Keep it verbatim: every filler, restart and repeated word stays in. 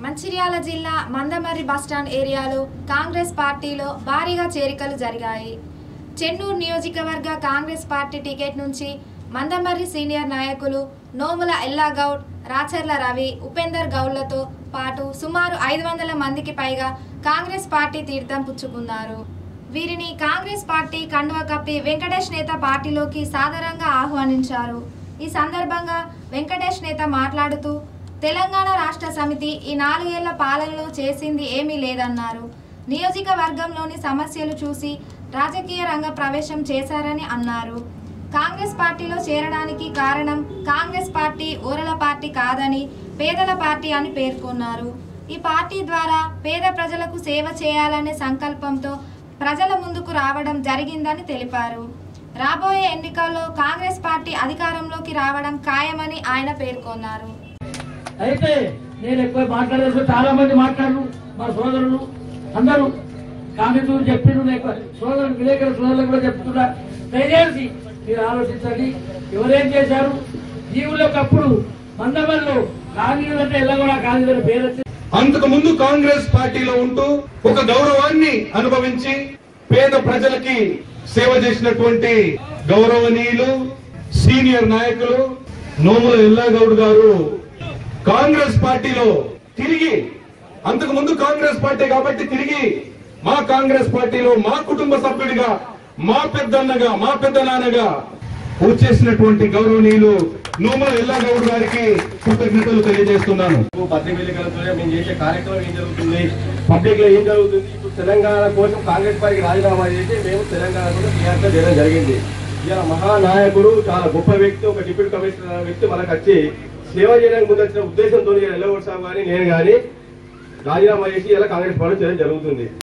మంచిర్యాల జిల్లా మందమర్రి బస్టాండ్ ఏరియాలో కాంగ్రెస్ పార్టీలో భారీగా చేరికలు జరిగాయి. చెన్నూరు నియోజకవర్గ కాంగ్రెస్ పార్టీ టికెట్ నుంచి మందమర్రి సీనియర్ నాయకులు నోముల ఎల్లాగౌడ్, రాచర్ల రవి, ఉపేందర్ గౌడ్లతో పాటు సుమారు ఐదు వందల మందికి పైగా కాంగ్రెస్ పార్టీ తీర్థం పుచ్చుకున్నారు. వీరిని కాంగ్రెస్ పార్టీ కండువ కప్పి వెంకటేష్ నేత పార్టీలోకి సాదరంగా ఆహ్వానించారు. ఈ సందర్భంగా వెంకటేష్ నేత మాట్లాడుతూ తెలంగాణ రాష్ట్ర సమితి ఈ నాలుగేళ్ల పాలనలో చేసింది ఏమీ లేదన్నారు. నియోజకవర్గంలోని సమస్యలు చూసి రాజకీయ రంగ ప్రవేశం చేశారని అన్నారు. కాంగ్రెస్ పార్టీలో చేరడానికి కారణం కాంగ్రెస్ పార్టీ ఓరల పార్టీ కాదని పేదల పార్టీ అని పేర్కొన్నారు. ఈ పార్టీ ద్వారా పేద ప్రజలకు సేవ చేయాలనే సంకల్పంతో ప్రజల ముందుకు రావడం జరిగిందని తెలిపారు. రాబోయే ఎన్నికల్లో కాంగ్రెస్ పార్టీ అధికారంలోకి రావడం ఖాయమని ఆయన పేర్కొన్నారు. అయితే నేను ఎక్కువ మాట్లాడేసి చాలా మంది మాట్లాడు మా సోదరులు అందరూ కాంగ్రెస్ గురించి చెప్పిన సోదరులు విలేకరుల సోదరులు కూడా చెప్తున్నా. దయచేసి మీరు ఆలోచించండి, ఎవరేం చేశారు. జీవులకప్పుడు మందమల్లో కాంగ్రెస్ అంటే ఎలా కూడా కాంగ్రెస్ పేరు. అంతకు ముందు కాంగ్రెస్ పార్టీలో ఉంటూ ఒక గౌరవాన్ని అనుభవించి పేద ప్రజలకి సేవ చేసినటువంటి గౌరవనీయులు సీనియర్ నాయకులు నోముల ఎల్లాగౌడ్ గారు కాంగ్రెస్ పార్టీలో తిరిగి, అంతకు ముందు కాంగ్రెస్ పార్టీ కాబట్టి తిరిగి మా కాంగ్రెస్ పార్టీలో మా కుటుంబ సభ్యుడిగా, మా పెద్దన్నగా, మా పెద్ద నాన్నగా వచ్చేసినటువంటి గౌరవనీయులు నోముల ఎల్లాగౌడ్ గారికి కృతజ్ఞతలు తెలియజేస్తున్నాను. పత్రిక ఎన్నికలతో మేము చేసే కార్యక్రమం ఏం జరుగుతుంది, పబ్లిక్ లో ఏం జరుగుతుంది. ఇప్పుడు తెలంగాణ కోసం కాంగ్రెస్ పార్టీకి రాజీనామా చేసి మేము తెలంగాణ కోసం టీఆర్ఎస్ చేయడం జరిగింది. ఇలా మహానాయకుడు, చాలా గొప్ప వ్యక్తి, ఒక డిప్యూటీ కమిషనర్ వ్యక్తి మనకు వచ్చి సేవ చేయడానికి ముందు వచ్చిన ఉద్దేశంతో ఎల్లగొట్టు సాగు కానీ నేను కానీ రాజీనామా చేసి ఇలా కాంగ్రెస్ పార్టీ చేయడం జరుగుతుంది.